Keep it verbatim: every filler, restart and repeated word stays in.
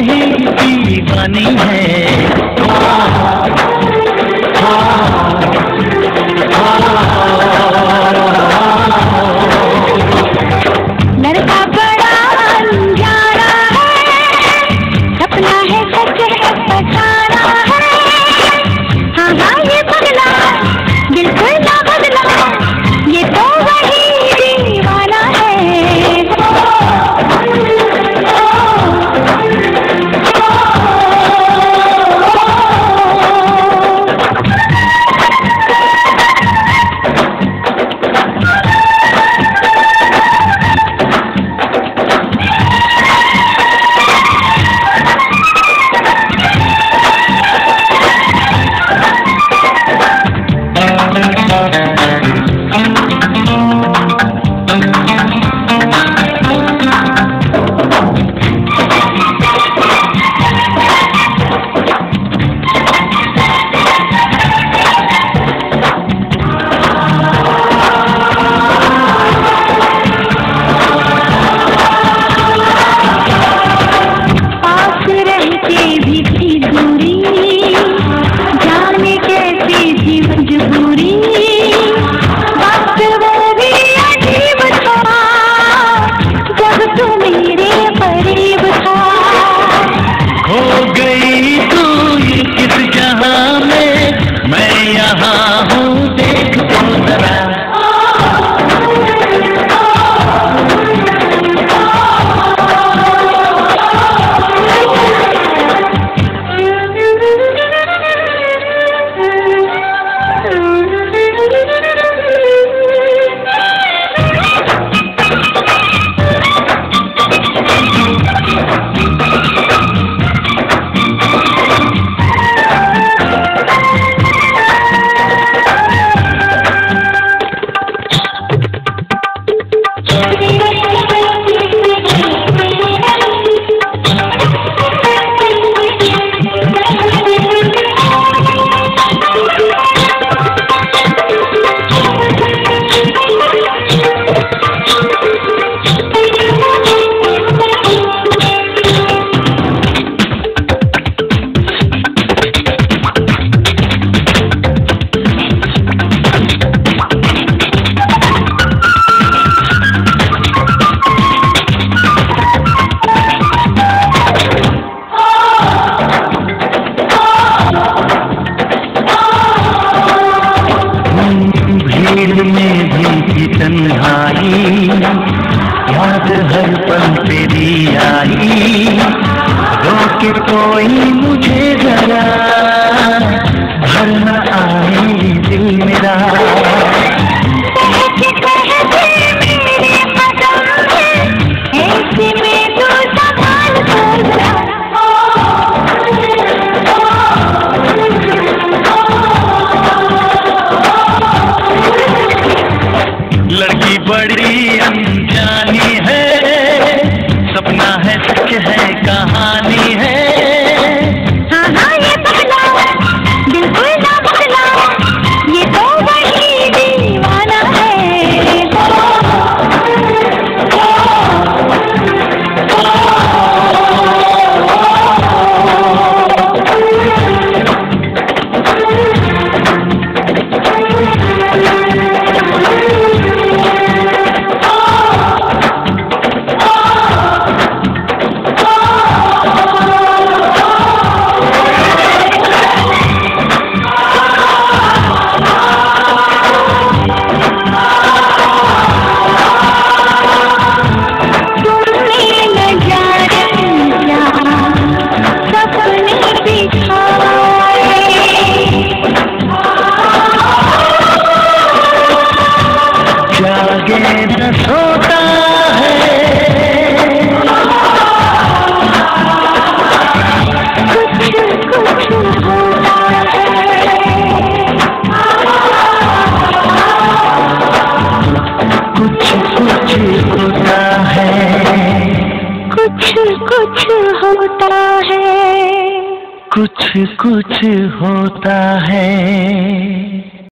वही दीवानी है। लड़का बड़ा अंजारा है, सपना है सच है पछाड़ा है। हाँ हाँ ये बदला बिल्कुल ना बदला, ये तो वही दीवाना है। में भी तन्हाई, याद हर पल तेरी आई। रोके कोई मुझे जरा, भर न आए दिल मेरा। लड़की बड़ी अनजानी है, सपना है सच है कहानी है। हाँ हाँ ये बदला बिल्कुल ना बदला, ये तो वही दीवाना है। होता है कुछ कुछ होता है, कुछ कुछ होता है, कुछ कुछ होता है, कुछ कुछ होता है।